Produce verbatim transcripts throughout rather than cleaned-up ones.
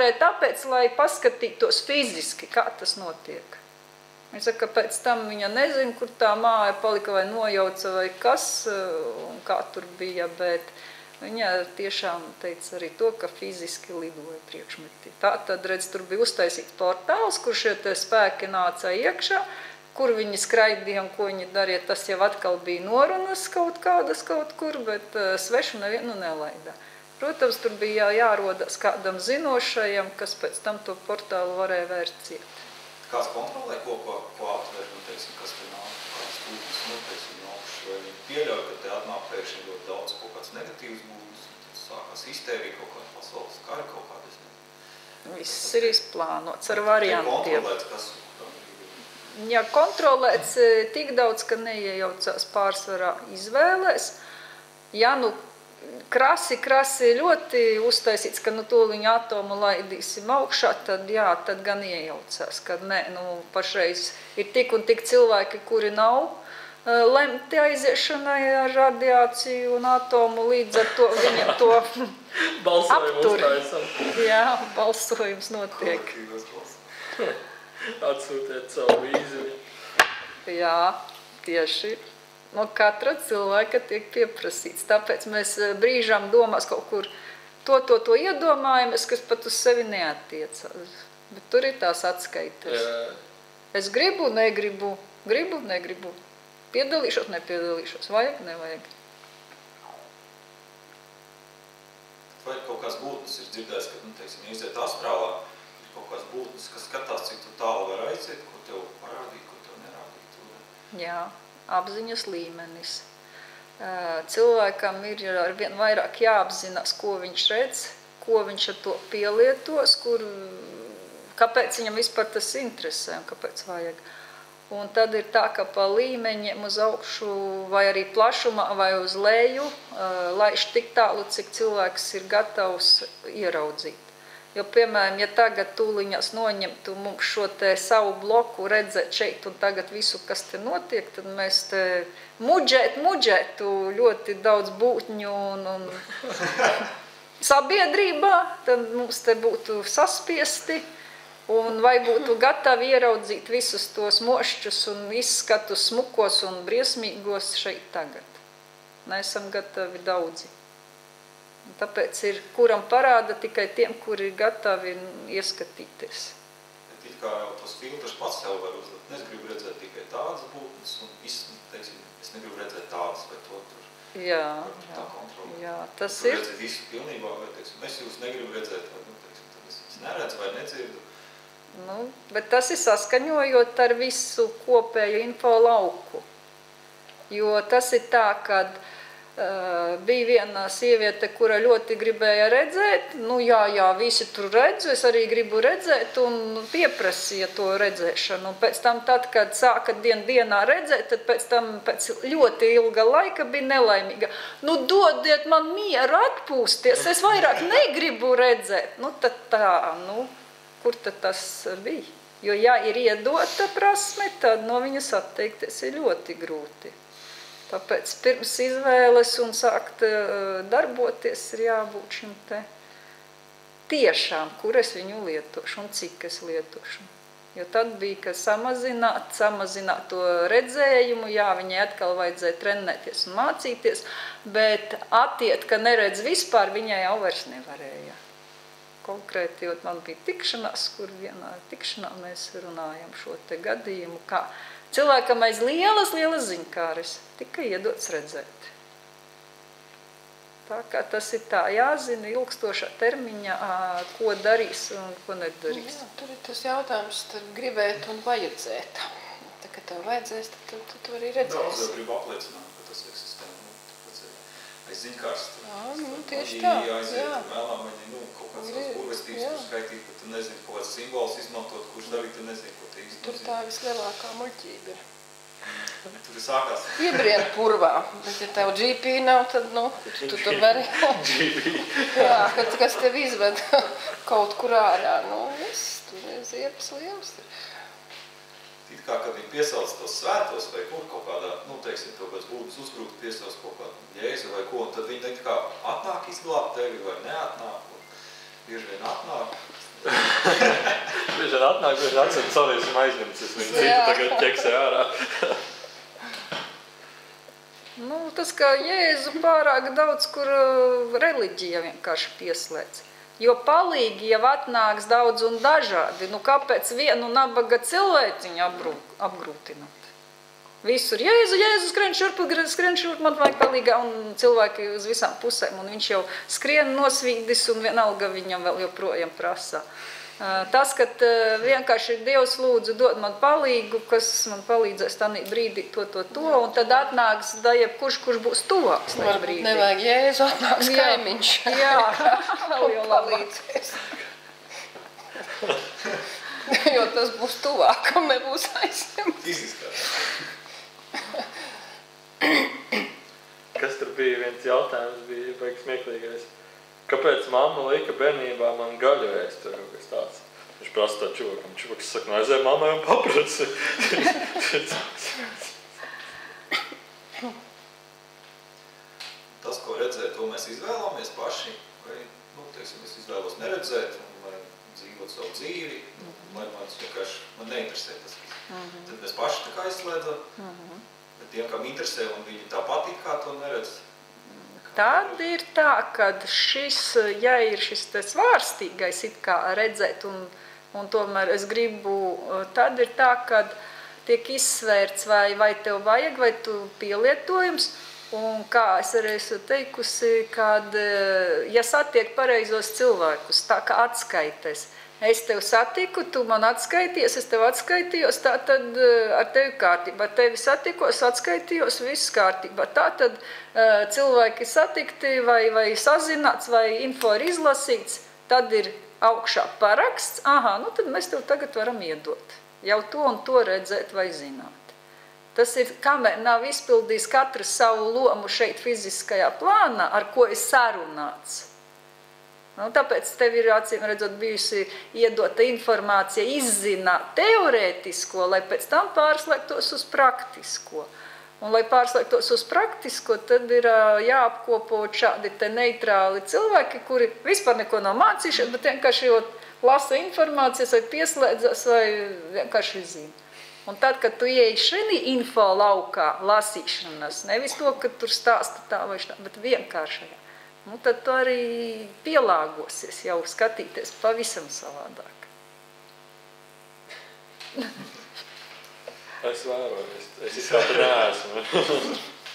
varēja tāpēc, lai paskatītos fiziski, kā tas notiek. Es saku, ka pēc tam viņa nezina, kur tā māja palika vai nojauca vai kas, un kā tur bija, bet viņa tiešām teica arī to, ka fiziski lidoja priekšmetī. Tā tad, redz, tur bija uztaisīts portāls, kur šie te spēki nāca iekšā, kur viņi skraidīja un ko viņi darīja, tas jau atkal bija norunas kaut kādas kaut kur, bet uh, svešu nevienu nelaidā. Protams, tur bija jā, jārodas kādam zinošajam, kas pēc tam to portālu varēja vērt ciet. Kāds kontrolē, ko, ko, ko atver, un teiksim, kas te nāk, kāds būtis, nu, teiksim, no augšas, vai viņi pieļauj, ka te atnāk pēkšņi ļoti daudz kaut kāds negatīvs būtis, un tad sākās histērija, kaut kāda pasaules kara, kaut kādas. Viss ir izplānots ar variantiem. Kontrolēts, kas Ja kontrolēts tik daudz, ka neiejaucās pārsvarā izvēlēs, ja nu krasi, krasi ļoti uztaisīts, ka nu tūliņ atomu laidīsim augšā, tad jā, tad gan iejaucās, kad nē, nu pašreiz ir tik un tik cilvēki, kuri nav uh, lemti aiziešanai ar radiāciju un atomu, līdz ar to viņam to aptur. Jā, balsojums notiek. Atsūtiet savu vīzi. Jā, tieši. No katra cilvēka tiek pieprasīts. Tāpēc mēs brīžām domās kaut kur to, to, to iedomājamies, kas pat uz sevi neattiecas. Bet tur ir tās atskaites. Jā. Es gribu, negribu, gribu, negribu. Piedalīšos, nepiedalīšos. Vajag, nevajag. Vai kaut kāds būtnes ir dzirdējis, ka, nu, teiksim, iziet astrālā, kaut kāds būtnes, kas skatās, cik tu tālu var aiziet, ko tev parādīt, ko tev nerādīt. Jā, apziņas līmenis. Cilvēkam ir arvien vairāk jāapzinās, ko viņš redz, ko viņš ar to pielietos, kur, kāpēc viņam vispār tas interesē un kāpēc vajag. Un tad ir tā, ka pa līmeņiem uz augšu vai arī plašumā vai uz leju laiž tik tālu, cik cilvēks ir gatavs ieraudzīt. Jo, piemēram, ja tagad tūliņās noņemtu mums šo te savu bloku, redzēt šeit un tagad visu, kas te notiek, tad mēs te muģēt, muģētu ļoti daudz būtņu un, un sabiedrībā, tad mums te būtu saspiesti un vai būtu gatavi ieraudzīt visus tos mošķus un izskatus smukos un briesmīgos šeit tagad. Neesam gatavi daudzi. Tāpēc ir, kuram parāda tikai tiem, kuri ir gatavi ieskatīties. Bet it kā jau tos filtrus pats sev var uzlikt. Es gribu redzēt tikai tādas būtnes, un es, teiksim, es negribu redzēt tādas, vai to tur. Jā, jā, jā, tas tur ir. Redzēt visu pilnībā, vai, teiksim, es jūs negribu redzēt, vai, nu, teiksim, tad es, es neredzu vai nedzirdu. Nu, bet tas ir saskaņojot ar visu kopēju info lauku. Jo tas ir tā, kad Uh, bija viena sieviete, kura ļoti gribēja redzēt, nu jā, jā, visi tur redzu, es arī gribu redzēt un pieprasīja to redzēšanu. Un pēc tam, tad, kad sāka dien dienā redzēt, tad pēc tam pēc ļoti ilga laika bija nelaimīga. Nu, dodiet man mieru atpūsties, es vairāk negribu redzēt. Nu, tad tā, nu, kur tad tas bija? Jo, ja ir iedota prasme, tad no viņas atteikties ir ļoti grūti. Tāpēc pirms izvēles un sākt darboties ir jābūt šim te tiešām, kur es viņu lietošu un cik es lietošu. Jo tad bija, ka samazināt, samazināt to redzējumu, jā, viņai atkal vajadzēja trenēties un mācīties, bet attiet, ka neredz vispār, viņai jau vairs nevarēja. Konkrēti, jo man bija tikšanās, kur vienā tikšanā mēs runājam šo te gadījumu, kā cilvēkam aiz lielas, lielas ziņkāres tika iedots redzēt. Tā kā tas ir tā jāzina ilgstošā termiņā, ko darīs un ko nedarīs. Jā, tur ir tas jautājums starp gribēt un vajadzēt. Tā kā tev vajadzēs, tad tu, tu, tu arī redzēsi. Daudz jau gribu apliecināt, ka tas eksistē. Aiz ziņkārs. Jā, nu tieši tā. Ja aiziet un vēlām viņi, nu, kaut kāds savas burvestības tur skaitīt, bet tu nezini, kaut kāds simbols izmantot, kurš darīt, tu nezini, ko te īsti tur tā vislielākā muļķība ir. Tur ir sākās. Iebrien purvā, bet ja tev G P nav, tad, nu, tu tur vari. Jā, kad, kas tev izved kaut kur ārā, nu, viss, tur ir ziepes liels. It kā, kad viņi piesauc tos svētos vai kur kaut kādā, nu, teiksim, kaut kāds būtis uzgrūkt piesauc kaut kādu jēzu vai ko, un tad viņi it kā atnāk izglābt tevi vai neatnāk, un bieži vien atnāk, Bieži vien atnāk, bieži vien atcer, sorry, esmu aizņemts, es viņu citu tagad ķeksē ārā. Nu, tas kā Jēzu pārāk daudz, kur uh, reliģija vienkārši pieslēdz. Jo palīgi jau atnāks daudz un dažādi. Nu, kāpēc vienu nabaga cilvēciņu apgrūtināt? Visur Jēzu, Jēzu, skrien šurp, skrien šurp, man vajag palīgā, un cilvēki uz visām pusēm, un viņš jau skrien nosvīdis, un vienalga viņam vēl joprojām prasā. Tas, kad vienkārši Dievs lūdzu dod man palīgu, kas man palīdzēs tādā brīdī to, to, to, un tad atnāks, da jebkurš, kurš būs tuvāks tajā brīdī. Nevajag Jēzu, atnāks kaimiņš. Jā, vēl jau palīdzēs. Jo tas būs tuvāk, un nebūs aizņemts. Izizskās. Kas tur bija viens jautājums, bija beigas smieklīgais. Kāpēc mamma lika bērnībā man gaļu ēst, tur kaut kas tāds? Viņš prasa tā čuvakam. Čuvaks saka, nu aizēj mammai un paprasi. Tas, ko redzēt, to mēs izvēlamies paši, vai, nu, teiksim, es izvēlos neredzēt, vai dzīvot savu dzīvi, nu, lai man vienkārši, man neinteresē tas. Mm-hmm. Tad mēs paši tā kā izslēdzam, mm-hmm. bet tiem, kam interesē, un viņi tā patīk, kā to neredz. Tad ir tā, ka šis, ja ir šis svārstīgais it kā redzēt, un, un tomēr es gribu, tad ir tā, ka tiek izsvērts, vai, vai tev vajag, vai tu pielietojums, un kā es arī esmu teikusi, kad, ja satiek pareizos cilvēkus, tā kā atskaites, es tev satiku, tu man atskaities, es tev atskaitījos, tā tad ar tevi kārtībā. Tevi satikos, atskaitījos, viss kārtībā. Tā tad cilvēki satikti vai, vai sazināts, vai info ir izlasīts, tad ir augšā paraksts. Aha, nu tad mēs tev tagad varam iedot. Jau to un to redzēt vai zināt. Tas ir, kamēr nav izpildījis katru savu lomu šeit fiziskajā plānā, ar ko ir sarunāts. Nu, tāpēc tev ir, acīm redzot, bijusi iedota informācija izzināt teorētisko, lai pēc tam pārslēgtos uz praktisko. Un, lai pārslēgtos uz praktisko, tad ir jāapkopo šādi te neitrāli cilvēki, kuri vispār neko nav mācījuši, bet vienkārši jau lasa informācijas vai pieslēdzas vai vienkārši zina. Un tad, kad tu ieej šajā info laukā lasīšanas, nevis to, ka tur stāsta tā vai tā, bet vienkāršajā. Nu, tad tu arī pielāgosies jau skatīties pavisam savādāk. Es vēroju, es, es izskatu neesmu.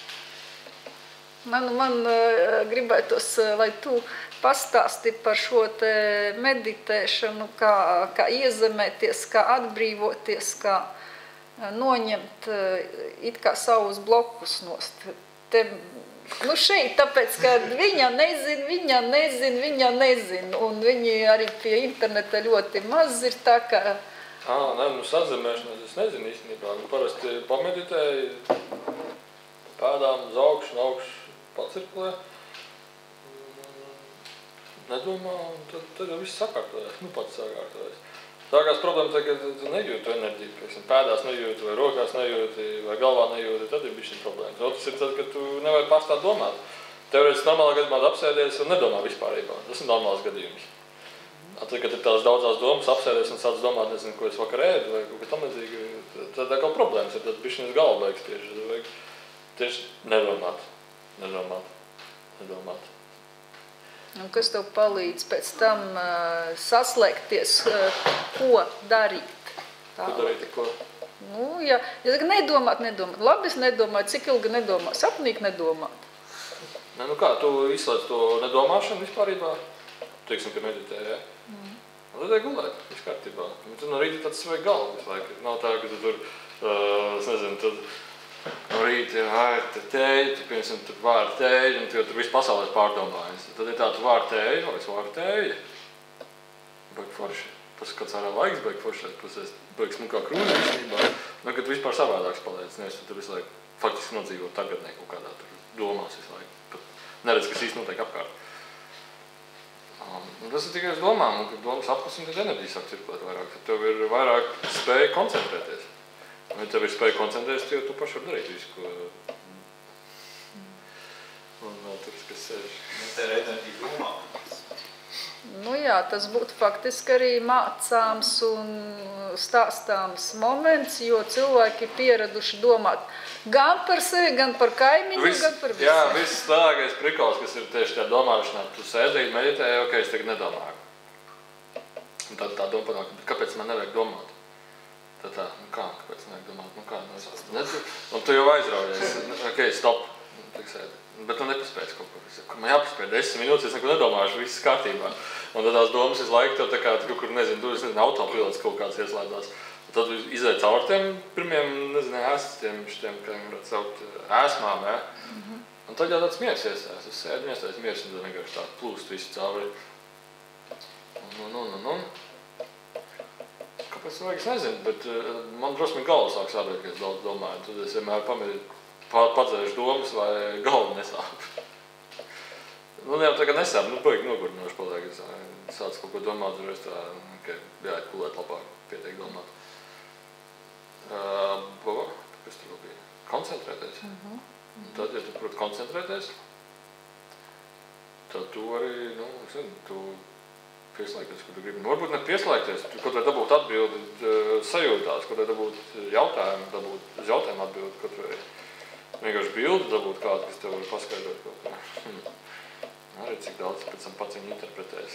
man man uh, gribētos, uh, lai tu pastāsti par šo te meditēšanu, kā, kā iezemēties, kā atbrīvoties, kā uh, noņemt uh, it kā savus blokus nost. Te, Nu šeit, tāpēc, ka viņa nezin, viņa nezin, viņa nezin, un viņi arī pie interneta ļoti maz ir tā, ka... Ā, ne, nu sadzemēšanas es nezinu īstenībā. Nu, parasti pameditēju, pēdām uz augšu un augšu pacirkulē, nedomā, un tad, tad jau viss sakārtojas, nu pats sakārtojas. Tākās problēma tā, ka tu nejūti enerģiju, pieksim, pēdās nejūti, vai rokās nejūti, vai galvā nejūti, tad ir bišķiņ problēmas. Otrs ir tad, ka tu nevari pārstāt domāt. Teorētiski normālā gadījumā apsēdies un nedomā vispārībā. Tas ir normāls gadījums. Tad, kad ir tās daudzās domas, apsēdies un sāc domāt, nezinu, ko es vakar ēdu vai kaut kas tam līdzīgi, tad atkal problēmas ir, tad bišķiņas galva beigas tieši. Tad vajag tieši nedomāt, nedomāt, nedomāt. Un kas tev palīdz pēc tam uh, saslēgties, uh, ko darīt? Tā. Ko darīt, ko? Nu, ja, ja saka, nedomāt, nedomāt. Labi, es nedomāju, cik ilgi nedomāt, sapnīgi nedomāt. Ne, nu kā, tu izslēdz to nedomāšanu vispārībā, teiksim, ka meditē, ja? Mm. Un tad ir gulēt, viss kārtībā. Un tad no rīta tāds svai galva visu laiku. Nav tā, ka tu tur, uh, es nezinu, tad no rīta ir te tēju, tu piemēram, tur vāri tēju, un tu, tur viss pasaules pārdomājas. Tad ir tā, tu vāri tēju, vai es vāri tēju. Baigi forši. Tas, kāds ārā laiks baigi forši, tas es baigi smukā krūzi īstenībā. Nu, kad tu vispār savādāks paliec, nevis tu tur visu laiku faktiski nodzīvo tagadnē kaut kādā tur domās visu laiku. Pat neredz, kas īsti notiek apkārt. Um, tas ir tikai uz domām, un kad domas apklas, un tad enerģija sāk cirkulēt vairāk. Tad tev ir vairāk spēja koncentrēties. Un, ja tev ir spēja koncentrēties, jo tu paši var darīt visu, ko... Un vēl tur, kas sēž. Mēs te ir enerģija domā. Nu jā, tas būtu faktiski arī mācāms un stāstāms moments, jo cilvēki ir pieraduši domāt gan par sevi, gan par kaimiņu, Vis, gan par visiem. Jā, viss slēgais prikols, kas ir tieši tajā domāšanā. Tu sēdēji, meditēji, ok, es tagad nedomāju. Un tad tā doma panāk, kāpēc man nevajag domāt? Tad tā, nu kā, kāpēc nevajag domāt? Nu kā, nu es nezinu. Un tu jau aizraujies, ok, stop. Tik sēdi. Bet tu nepaspēji kaut ko. Man jāpaspēj desmit minūtes, es neko nedomāšu, viss kārtībā. Un tad tās domas visu laiku tev tā kā, tu kaut kur, nezinu, tu, es nezinu, autopilots kaut kāds ieslēdzās. Un tad tu izēji caur tiem pirmiem, nezinu, ēstiem, šitiem, kā viņi varētu saukt, ēsmām, ja? Mm-hmm. Un tad jau tāds miers iestājās. Es sēdu, iestājās miers, un tad vienkārši tā plūst visu cauri. Un, un, un, un, un. Kāpēc vajag, es nezinu, bet uh, man drosmi galva sāk sāpēt, ka es daudz domāju. Tad es vienmēr pamēģinu padzēšu domas vai galva nesāp. Nu, jau tā kā nesāp, nu, baigi nogurdinoši paliek. Es sāc kaut ko domāt, un es tā, ka jāiet kulēt labāk, pietiek domāt. Uh, kas tur bija? Koncentrēties. Mm-hmm. Un tad, ja tu proti koncentrēties, tad tu arī, nu, es zinu, tu pieslēgties, ko tu gribi. Nu, varbūt ne pieslēgties, tu kaut vai dabūt atbildi sajūtās, kaut vai dabūt jautājumu, dabūt uz jautājumu atbildi, kaut vai vienkārši bildi dabūt kādu, kas tev var paskaidrot kaut kā. Hmm. Arī cik daudz pēc tam pats viņu interpretēs.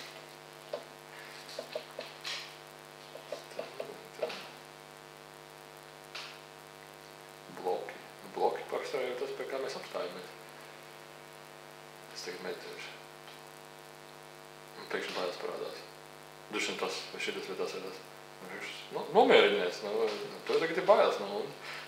Bloki. Bloki paksā jau tas, pie kā mēs apstājamies. Es tagad meditēšu. Un pēkšņi bājās parādās. Dušan tas, vai šitas vai tas vai tas. Nu, nomierinies. Nu, tev tagad ir bājās. Nu,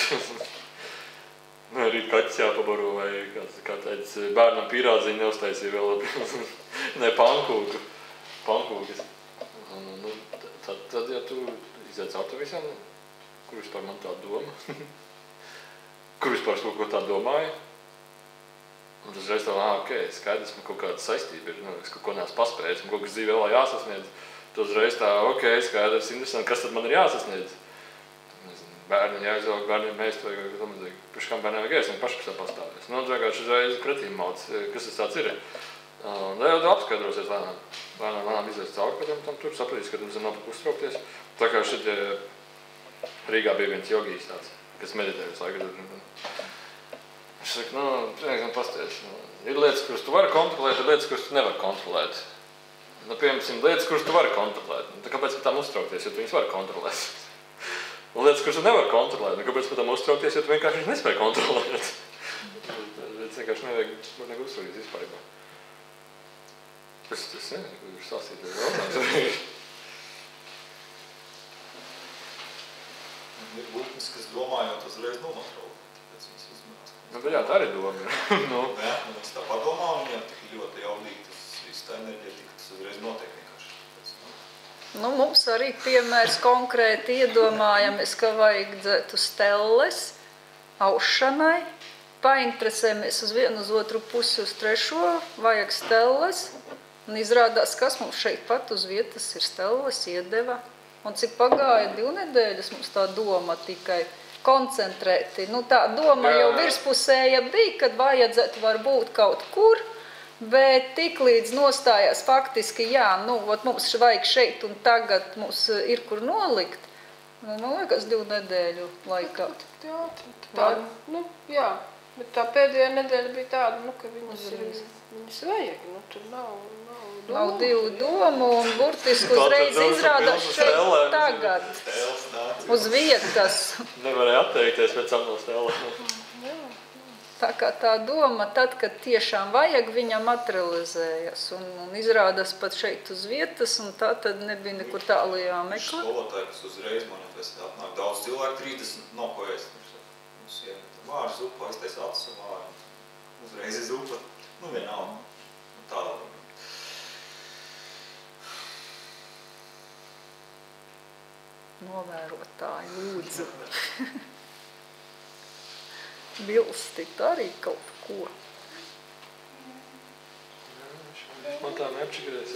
Nu, arī kaķis jāpabaro vai kāds, kāds bērnam pīrādziņu neuztaisīja vēl ne pankūku, pankūkas. Nu, tad, tad, ja tu iziet caur to visam, kur vispār man tā doma, kur vispār kaut ko tā domāju, un tas reiz tā, ah, ok, skaidrs, man kaut kāda saistība ir, nu, es kaut ko neesmu paspējis, un kaut kas dzīvē vēl jāsasniedz, tad reiz tā, ok, skaidrs, interesanti, kas tad man ir jāsasniedz. Bērni jāizvelk, bērniem mēst vai kaut tam līdzīgi. Paši kam bērniem vajag ēst, viņi paši par sevi pastāvēs. Nu, vienkārši uzreiz kretīm mauc, kas tas tāds ir. Un tad jau apskaidrosies lēnām. Lēnām, lēnām izies cauri, kad tam tur saprīs, ka tam nav par uztraukties. Tā kā šitie Rīgā bija viens jogijs tāds, kas meditē visu laiku. Viņš saka, nu, vienkārši pasties. Ir lietas, kuras tu vari kontrolēt, ir lietas, kuras tu nevari kontrolēt. Nu, piemēram, lietas, kuras tu vari kontrolēt. Nu, tā kāpēc par tām uztraukties, jo tu viņas vari kontrolēt? Un lietas, kuras tu nevar kontrolēt, nu, kāpēc par tām uztraukties, jo tu vienkārši viņus nespēj kontrolēt. Lietas vienkārši nevajag, var nevajag uztraukties vispārībā. Es, es nezinu, ko jūs sāstīt, ir jautājums. Ir būtnes, kas domājot uzreiz nomatraukt, tāpēc viņas uzmanās. Nu, bet jā, tā arī doma ir. nu. Jā, un es tā padomā, un viņam tik ļoti jaudīgi, tas viss tā enerģētika, tas uzreiz notiek vienkārši. Nu, mums arī piemērs konkrēti iedomājamies, ka vajag dzētu stelles aušanai, painteresējamies uz vienu uz otru pusi, uz trešo, vajag stelles, un izrādās, kas mums šeit pat uz vietas ir stelles, iedeva. Un cik pagāja divu nedēļas mums tā doma tikai koncentrēti. Nu, tā doma jau virspusēja bija, kad vajadzētu varbūt kaut kur, bet tik līdz nostājās faktiski, jā, nu, ot, mums vajag šeit un tagad mums ir kur nolikt. Nu, man liekas, divu nedēļu laikā. Jā, tā, nu, jā, bet tā pēdējā nedēļa bija tāda, nu, ka viņas, ir, viņas vajag, nu, tur nav, nav domu. Nav divu domu un burtiski uzreiz izrādās šeit tagad, uz vietas. Nevarēja atteikties pēc tam no stēlēm. Tā kā tā doma, tad, kad tiešām vajag, viņa materializējas un, un izrādās pat šeit uz vietas, un tā tad nebija nekur tālu jāmeklē. Skolotāji, kas uzreiz manifestē, atnāk daudz cilvēku, trīsdesmit no ko ēst. Mums ir vāra zupa, aiztais acis un vāra. Uzreiz ir zupa, nu vienalga. Tāda. Novērotāji, lūdzu. Bilstit arī kaut ko. Man tā neapčakarēs.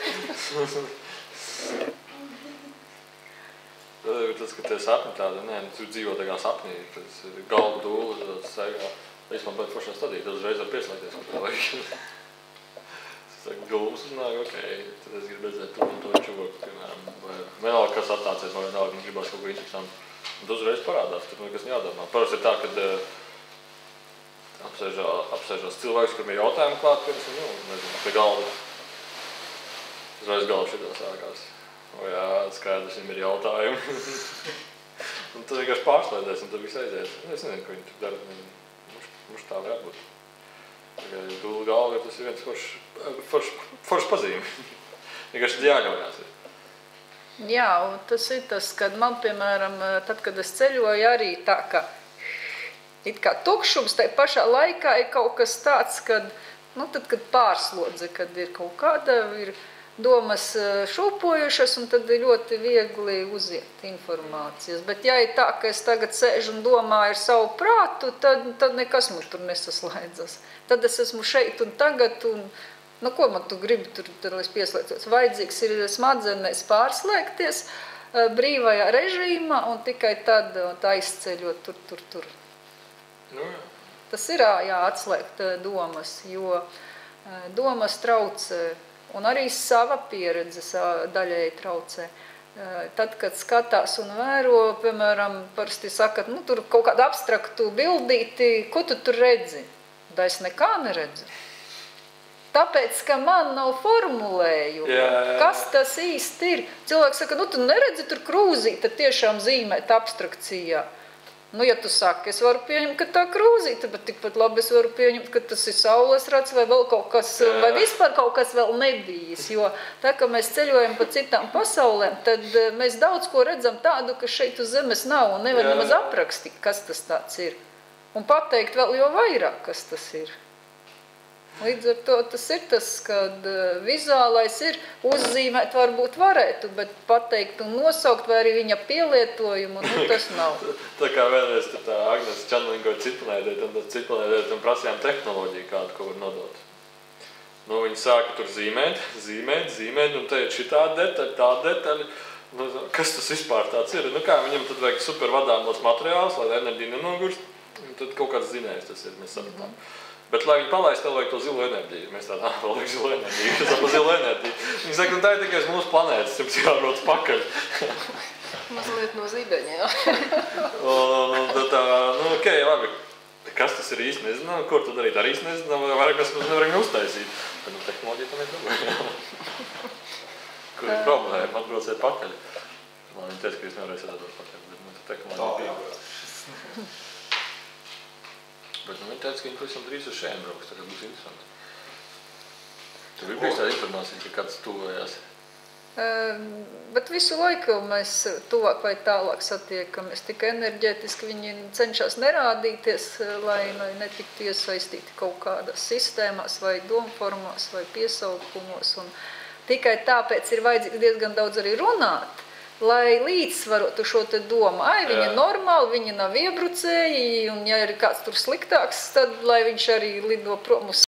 Tas, ka tie sapņi tādi, nē, tu dzīvo tā kā sapnī, tas galva dūli, tas saigā. Es man baidu foršā stadīt, tas uzreiz var pieslēgties, ko tā vajag. gulums un nāk, ok, tad es gribu redzēt to un to čuvaku, piemēram, vai vienalga, kas attācies, vai vienalga, viņš gribās kaut ko interesantu. Un tu uzreiz parādās, tur nekas jādomā. Parasti ir tā, kad apsēžā, apsēžās cilvēks, kuram ir jautājumi klāt, kad es, nu, nezinu, pie galda. Uzreiz galva šitā sākās. O jā, skaidrs, viņam ir jautājumi. Un tas vienkārši pārslēdēs, un tad viss aiziet. Es nezinu, ko viņi tur dara, nezinu, mums tā varētu būt. Tikai dūla galva, tas ir viens foršs forš, forš pazīme. Vienkārši jāļaujās. Jā, un tas ir tas, kad man, piemēram, tad, kad es ceļoju, arī tā, ka it kā tukšums, tai pašā laikā ir kaut kas tāds, kad, nu, tad, kad pārslodze, kad ir kaut kāda, ir domas šūpojušas, un tad ir ļoti viegli uziet informācijas. Bet ja ir tā, ka es tagad sēžu un domāju ar savu prātu, tad, tad nekas man tur nesaslēdzas. Tad es esmu šeit un tagad, un, nu, ko man tu gribi tur, tur es pieslēdzos? Vajadzīgs ir smadzenēs pārslēgties brīvajā režīmā, un tikai tad tā izceļot tur, tur, tur. Nu, jā. Tas ir jā, atslēgt domas, jo domas traucē. Un arī sava pieredze daļēji traucē. Tad, kad skatās un vēro, piemēram, parasti saka, nu, tur kaut kādu abstraktu bildīti, ko tu tur redzi? Da es nekā neredzu. Tāpēc, ka man nav formulējumu, jā, jā. Kas tas īsti ir. Cilvēks saka, nu, tu neredzi tur krūzīti, tad tiešām zīmēt abstrakcijā. Nu, ja tu saki, es varu pieņemt, ka tā krūzīte, bet tikpat labi es varu pieņemt, ka tas ir saules rats vai vēl kaut kas, vai vispār kaut kas vēl nebijis. Jo tā, ka mēs ceļojam pa citām pasaulēm, tad mēs daudz ko redzam tādu, ka šeit uz zemes nav un nevar nemaz aprakstīt, kas tas tāds ir. Un pateikt vēl jo vairāk, kas tas ir. Līdz ar to tas ir tas, kad vizuālais ir uzzīmēt varbūt varētu, bet pateikt un nosaukt vai arī viņa pielietojumu, nu tas nav. Tā kā vienreiz tā Agnes čanlingoja cipelēdēt un tad cipelēdēt un prasījām tehnoloģiju kādu, ko var nodot. Nu, viņi sāka tur zīmēt, zīmēt, zīmēt un te ir šitā detaļa, tā detaļa. Nu, kas tas vispār tāds ir? Nu kā, viņam tad vajag super vadāmos materiālus, lai enerģija nenogurst. Un tad kaut kāds zinējums tas ir, mēs sapratām. Mm-hmm. Bet, lai viņi palaist, tev vajag to zilo enerģiju. Mēs tādā, vēl vajag zilo enerģiju, kas ap zilo enerģiju. Viņi saka, nu tā ir tikai uz mūsu planētas, jums jārodas pakaļ. Mazliet no zībeņa, jā. un, un tā, nu, ok, labi. Kas tas ir īsti nezinu, kur tu darīt arī īsti nezinu, vai vairāk kas mēs nevaram uztaisīt. Bet, nu, tehnoloģija tam ir dabūja. Kur ir problēma, atbrauciet pakaļ. Man viņi teica, ka jūs nevarēsiet atbrauc pakaļ, bet, nu, tehnoloģija bija. Bet nu, viņi teica, ka viņi pavisam drīz uz šeit brauks, tā kā būs interesanti. Tev ir bijis tāda informācija, ka kāds tuvojās? Uh, bet visu laiku mēs tuvāk vai tālāk satiekamies. Tikai enerģētiski viņi cenšas nerādīties, lai, lai netiktu iesaistīti kaut kādās sistēmās vai domformās vai piesaukumos. Un tikai tāpēc ir vajadzīgs diezgan daudz arī runāt, lai līdzsvarotu šo te domu. Ai, viņi ir normāli, viņi nav iebrucēji, un ja ir kāds tur sliktāks, tad lai viņš arī lido prom uz